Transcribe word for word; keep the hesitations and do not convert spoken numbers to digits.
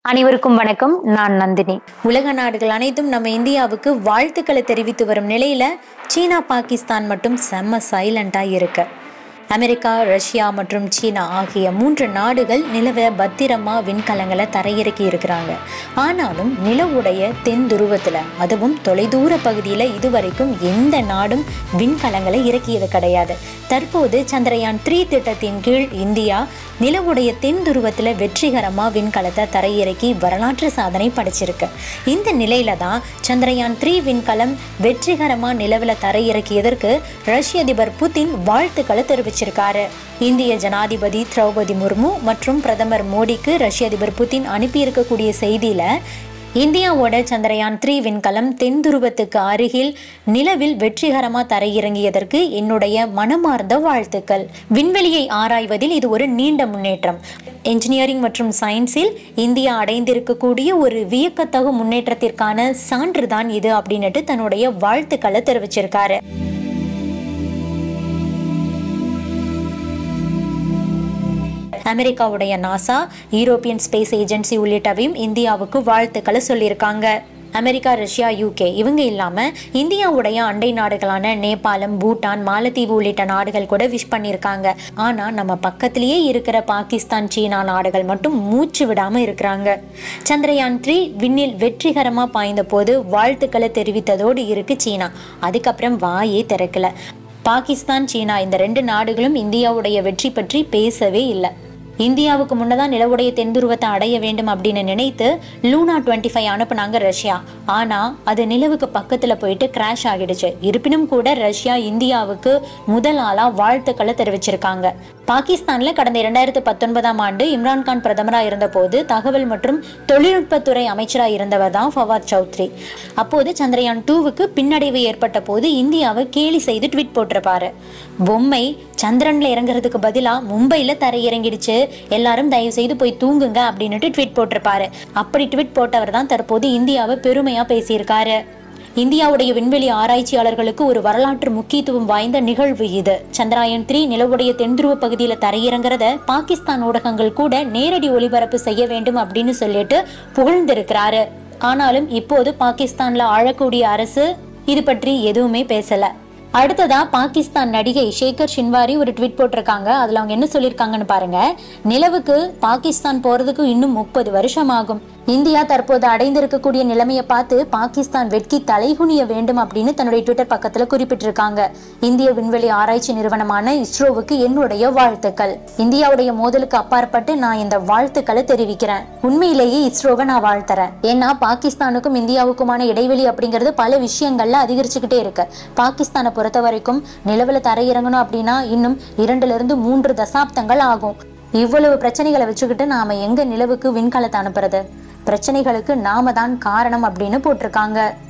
அனைவருக்கும் வணக்கம். நான் நந்தினி. உலக நாடுகள் அனைத்தும் நம்ம இந்தியாவுக்கு வாழ்த்துக்களை தெரிவித்து வரும் நிலையில சீனா பாகிஸ்தான் மட்டும் செம்ம சைலண்டா இருக்கு. அமெரிக்கா, ரஷ்யா மற்றும் சீனா ஆகிய மூன்று நாடுகள் நிலவை பத்திரமா விண்கலங்களை தரையிறக்கி இருக்கிறாங்க. ஆனாலும் நிலவுடைய தென் துருவத்துல, அதுவும் தொலைதூர பகுதியில இதுவரைக்கும் எந்த நாடும் விண்கலங்களை இறக்கியது கிடையாது. தற்போது சந்திரயான் த்ரீ திட்டத்தின் கீழ் இந்தியா நிலவுடைய தென் துருவத்துல வெற்றிகரமா விண்கலத்தை தரையிறக்கி வரலாற்று சாதனை படைச்சிருக்கு. இந்த நிலையில தான் சந்திரயான் த்ரீ விண்கலம் வெற்றிகரமா நிலவுல தரையிறக்கியதற்கு ரஷ்ய அதிபர் புதின் வாழ்த்துக்களை தெரிவிச்சிருக்காரு. இந்திய ஜனாதிபதி திரௌபதி முர்மு மற்றும் பிரதமர் மோடிக்கு ரஷ்ய அதிபர் புதின் அனுப்பியிருக்கக்கூடிய செய்தியில இந்தியாவோட சந்திரயான் த்ரீ விண்கலம் தென் துருவத்துக்கு அருகில் நிலவில் வெற்றிகரமா தரையிறங்கியதற்கு என்னுடைய மனமார்ந்த வாழ்த்துக்கள். விண்வெளியை ஆராய்வதில் இது ஒரு நீண்ட முன்னேற்றம். என்ஜினியரிங் மற்றும் சயின்ஸில் இந்தியா அடைந்திருக்கக்கூடிய ஒரு வியக்கத்தகு முன்னேற்றத்திற்கான சான்றுதான் இது அப்படின்னுட்டு தன்னுடைய வாழ்த்துக்களை தெரிவிச்சிருக்காரு. அமெரிக்காவுடைய நாசா, யூரோப்பியன் ஸ்பேஸ் ஏஜென்சி உள்ளிட்டவையும் இந்தியாவுக்கு வாழ்த்துக்களை சொல்லியிருக்காங்க. அமெரிக்கா, ரஷ்யா, யூகே இவங்க இல்லாம இந்தியாவுடைய அண்டை நாடுகளான நேபாளம், பூட்டான், மாலத்தீவு உள்ளிட்ட நாடுகள் கூட விஷ் பண்ணியிருக்காங்க. ஆனா நம்ம பக்கத்திலேயே இருக்கிற பாகிஸ்தான், சீனா நாடுகள் மட்டும் மூச்சு விடாம இருக்கிறாங்க. சந்திரயான் த்ரீ விண்ணில் வெற்றிகரமா பாய்ந்த போது வாழ்த்துக்களை தெரிவித்ததோடு இருக்கு சீனா. அதுக்கப்புறம் வாயே திறக்கல. பாகிஸ்தான், சீனா இந்த ரெண்டு நாடுகளும் இந்தியாவுடைய வெற்றி பற்றி பேசவே இல்லை. இந்தியாவுக்கு முன்னதான் நிலவுடைய தென்துருவத்தை அடைய வேண்டும் அப்படின்னு நினைத்து லூனா டுவெண்ட்டி ஃபைவ் அனுப்புனாங்க ரஷ்யா. ஆனா அது நிலவுக்கு பக்கத்துல போயிட்டு கிராஷ் ஆகிடுச்சு. இருப்பினும் கூட ரஷ்யா இந்தியாவுக்கு முதல் ஆளா வாழ்த்துக்களை தெரிவிச்சிருக்காங்க. பாகிஸ்தான்ல கடந்த இரண்டாயிரத்தி பத்தொன்பதாம் ஆண்டு இம்ரான்கான் பிரதமரா இருந்த போது தகவல் மற்றும் தொழில்நுட்பத்துறை அமைச்சராக இருந்தவர் தான் ஃபவாத் சௌத்ரி. அப்போது சந்திரயான் டூவுக்கு பின்னடைவு ஏற்பட்ட போது இந்தியாவை கேலி செய்து ட்வீட் போட்டிருப்பாரு. பொம்மை சந்திரன்ல இறங்குறதுக்கு பதிலா மும்பைல தரையிறங்கிடுச்சு, எல்லாரும் தயவு செய்து போய் தூங்குங்க அப்படின்னுட்டு ட்வீட் போட்டிருப்பாரு. அப்படி ட்வீட் போட்டவர் தான் தற்போது இந்தியாவை பெருமையா பேசியிருக்காரு. இந்தியாவுடைய விண்வெளி ஆராய்ச்சியாளர்களுக்கு ஒரு வரலாற்று முக்கியத்துவம் வாய்ந்த நிகழ்வு இது. சந்திரயான் த்ரீ நிலவுடைய தென்துருவ பகுதியில தரையிறங்கிறத பாகிஸ்தான் ஊடகங்கள் கூட நேரடி ஒளிபரப்பு செய்ய வேண்டும் அப்படின்னு சொல்லிட்டு புகழ்ந்திருக்கிறாரு. ஆனாலும் இப்போது பாகிஸ்தான்ல ஆளக்கூடிய அரசு இது பற்றி எதுவுமே பேசல. அடுத்ததா பாகிஸ்தான் நடிகை ஷேகர் ஷின்வாரி ஒரு ட்வீட் போட்டிருக்காங்க. அதுல அவங்க என்ன சொல்லியிருக்காங்கன்னு பாருங்க. நிலவுக்கு பாகிஸ்தான் போறதுக்கு இன்னும் முப்பது வருஷம் ஆகும். இந்தியா தற்போது அடைந்திருக்கக்கூடிய நிலைமையை பார்த்து பாகிஸ்தான் வெட்கி தலைகுனிய வேண்டும் அப்படின்னு தன்னுடைய ட்விட்டர் பக்கத்துல குறிப்பிட்டிருக்காங்க. இந்திய விண்வெளி ஆராய்ச்சி நிறுவனமான இஸ்ரோவுக்கு என்னுடைய வாழ்த்துக்கள். இந்தியாவுடைய மோதலுக்கு அப்பாற்பட்டு நான் இந்த வாழ்த்துக்களை தெரிவிக்கிறேன். உண்மையிலேயே இஸ்ரோவை நான் வாழ்த்துறேன். ஏன்னா பாகிஸ்தானுக்கும் இந்தியாவுக்குமான இடைவெளி அப்படிங்கிறது பல விஷயங்கள்ல அதிகரிச்சுக்கிட்டே இருக்கு. பாகிஸ்தானை பொறுத்த வரைக்கும் நிலவுல தரையிறங்கணும் அப்படின்னா இன்னும் இரண்டுல இருந்து மூன்று தசாப்தங்கள் ஆகும். இவ்வளவு பிரச்சனைகளை வச்சுக்கிட்டு நாம எங்க நிலவுக்கு விண்கலத்தை அனுப்புறது? பிரச்சனைகளுக்கு நாம தான் காரணம் அப்படின்னு போட்டிருக்காங்க.